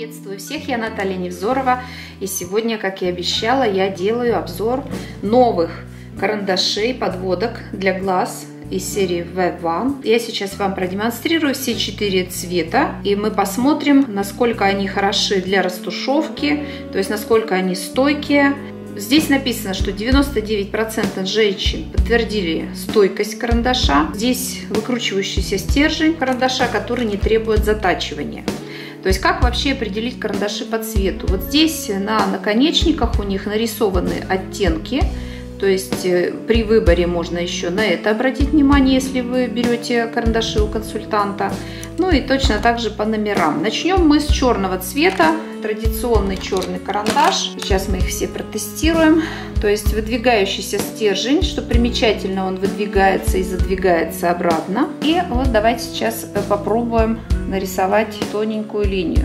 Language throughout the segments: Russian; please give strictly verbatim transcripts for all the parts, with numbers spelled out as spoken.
Приветствую всех, я Наталья Невзорова, и сегодня, как и обещала, я делаю обзор новых карандашей, подводок для глаз из серии ви один. Я сейчас вам продемонстрирую все четыре цвета, и мы посмотрим, насколько они хороши для растушевки, то есть насколько они стойкие. Здесь написано, что девяносто девять процентов женщин подтвердили стойкость карандаша. Здесь выкручивающийся стержень карандаша, который не требует затачивания. То есть как вообще определить карандаши по цвету? Вот здесь на наконечниках у них нарисованы оттенки. То есть при выборе можно еще на это обратить внимание, если вы берете карандаши у консультанта. Ну и точно так же по номерам. Начнем мы с черного цвета. Традиционный черный карандаш. Сейчас мы их все протестируем. То есть выдвигающийся стержень, что примечательно, он выдвигается и задвигается обратно. И вот давайте сейчас попробуем нарисовать тоненькую линию.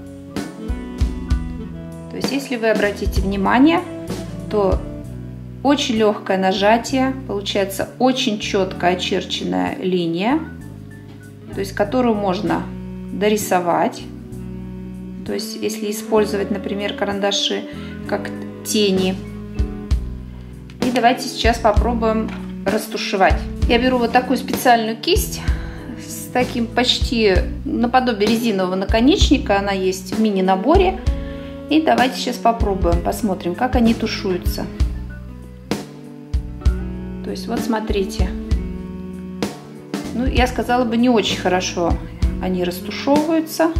То есть если вы обратите внимание, то очень легкое нажатие, получается очень четко очерченная линия, то есть которую можно дорисовать. То есть если использовать, например, карандаши как тени. И давайте сейчас попробуем растушевать. Я беру вот такую специальную кисть с таким почти наподобие резинового наконечника. Она есть в мини-наборе. И давайте сейчас попробуем, посмотрим, как они тушуются. То есть вот смотрите. Ну, я сказала бы, не очень хорошо они растушевываются.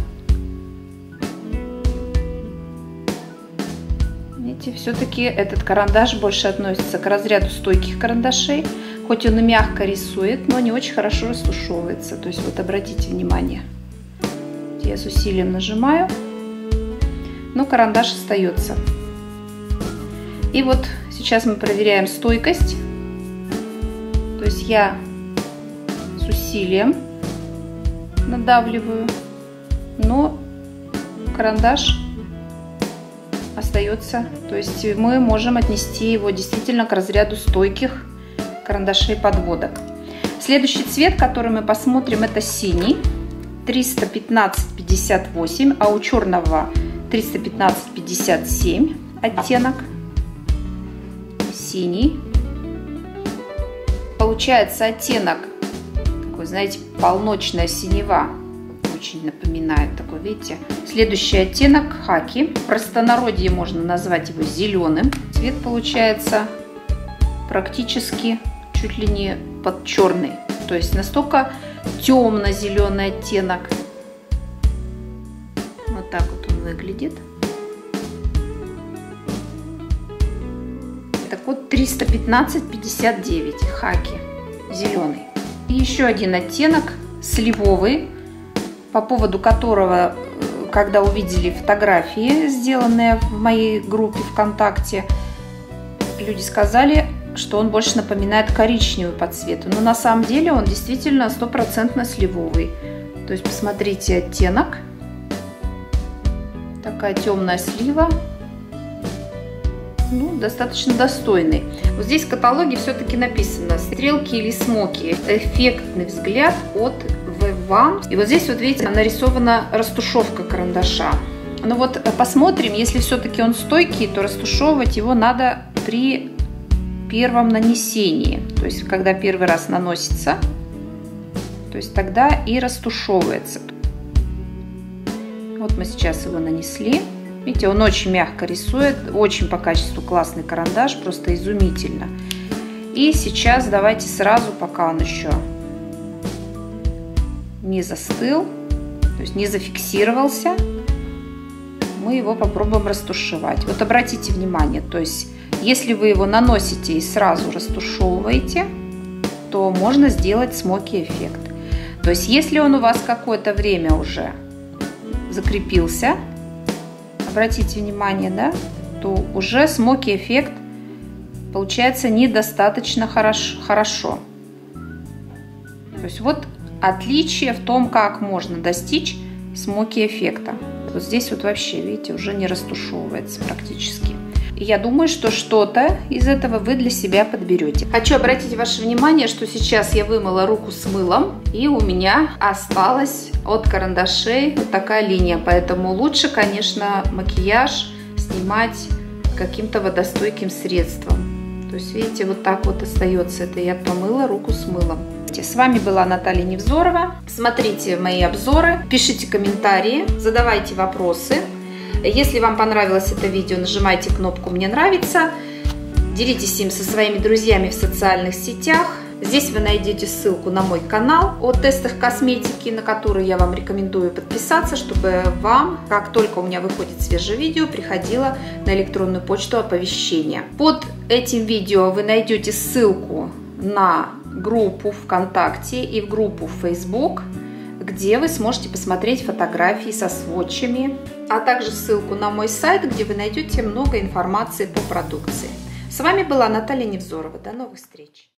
Видите, все-таки этот карандаш больше относится к разряду стойких карандашей. Хоть он и мягко рисует, но не очень хорошо растушевывается. То есть вот обратите внимание. Я с усилием нажимаю, но карандаш остается. И вот сейчас мы проверяем стойкость. То есть я с усилием надавливаю, но карандаш остается. То есть мы можем отнести его действительно к разряду стойких карандашей подводок. Следующий цвет, который мы посмотрим, это синий. триста пятнадцать пятьдесят восемь, а у черного триста пятнадцать пятьдесят семь оттенок. Синий. Получается оттенок такой, знаете, полночная синева. Очень напоминает такой, видите. Следующий оттенок хаки. В простонародье можно назвать его зеленым. Цвет получается практически чуть ли не под черный. То есть настолько темно-зеленый оттенок. Вот так вот он выглядит. Так вот, триста пятнадцать пятьдесят девять хаки, зеленый. И еще один оттенок сливовый, по поводу которого, когда увидели фотографии, сделанные в моей группе ВКонтакте, люди сказали, что он больше напоминает коричневый по цвету. Но на самом деле он действительно стопроцентно сливовый. То есть посмотрите оттенок. Такая темная слива. Ну, достаточно достойный. Вот здесь в каталоге все-таки написано стрелки или смоки. Эффектный взгляд от ви один. И вот здесь вот видите, нарисована растушевка карандаша. Ну вот посмотрим, если все-таки он стойкий, то растушевывать его надо при первом нанесении. То есть когда первый раз наносится, то есть тогда и растушевывается. Вот мы сейчас его нанесли. Видите, он очень мягко рисует, очень по качеству классный карандаш, просто изумительно. И сейчас давайте сразу, пока он еще не застыл, то есть не зафиксировался, мы его попробуем растушевать. Вот обратите внимание, то есть если вы его наносите и сразу растушевываете, то можно сделать смоки эффект. То есть если он у вас какое-то время уже закрепился, обратите внимание, да, то уже смоки эффект получается недостаточно хорош, хорошо. То есть вот отличие в том, как можно достичь смоки эффекта. Вот здесь вот вообще, видите, уже не растушевывается практически. И я думаю, что что-то из этого вы для себя подберете. Хочу обратить ваше внимание, что сейчас я вымыла руку с мылом, и у меня осталась от карандашей вот такая линия. Поэтому лучше, конечно, макияж снимать каким-то водостойким средством. То есть, видите, вот так вот остается. Это я помыла руку с мылом. С вами была Наталья Невзорова. Смотрите мои обзоры, пишите комментарии, задавайте вопросы. Если вам понравилось это видео, нажимайте кнопку «Мне нравится». Делитесь им со своими друзьями в социальных сетях. Здесь вы найдете ссылку на мой канал о тестах косметики, на который я вам рекомендую подписаться, чтобы вам, как только у меня выходит свежее видео, приходило на электронную почту оповещение. Под этим видео вы найдете ссылку на группу ВКонтакте и в группу в Facebook, где вы сможете посмотреть фотографии со сводчами, а также ссылку на мой сайт, где вы найдете много информации по продукции. С вами была Наталья Невзорова. До новых встреч!